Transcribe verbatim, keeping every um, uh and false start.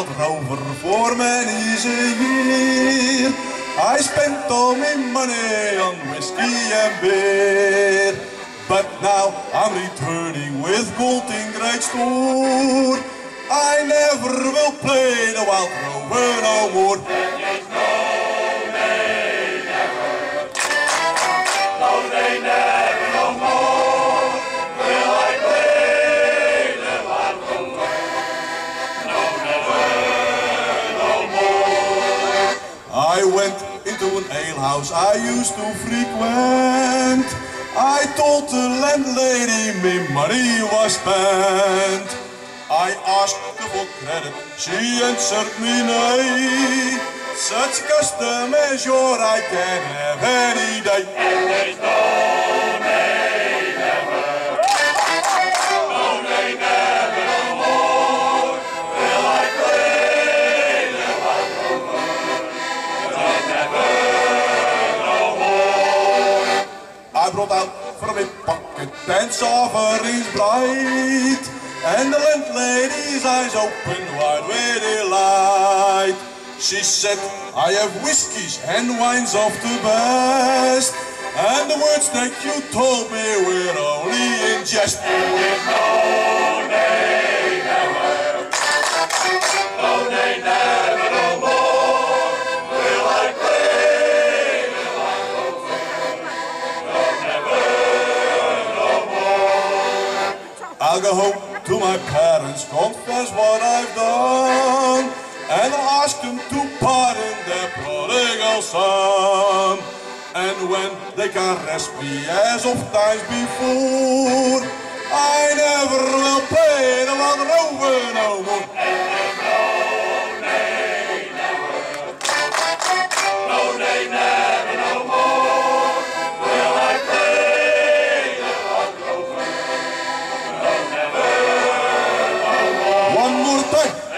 wild rover for many's a year. I spent all my money on whiskey and beer, but now I'm returning with gold in great store. I never will play the wild rover no more. I went into an alehouse I used to frequent. I told the landlady my money was spent. I asked her for credit, she answered me nay. Such custom as yours I can have any day. And there's no nay, never. No nay, never, no more. Will I play the wild rover? No, never, no more. I brought out from my pocket ten sovereigns bright, and the landlady's eyes opened wide with delight. She said, I have whiskies and wines of the best, and the words that you told me were only in jest. And with no nay, never, no nay, never, no more, will I play the wild rover. No, never, no more. I'll go home to my parents, confess what I've done, and ask them to pardon their prodigal son. And when they caress me as of times before, I never will play the wild rover no more. And there's no nay, never, no nay, never, no more, will I play the wild rover. No, never, no more. One more time.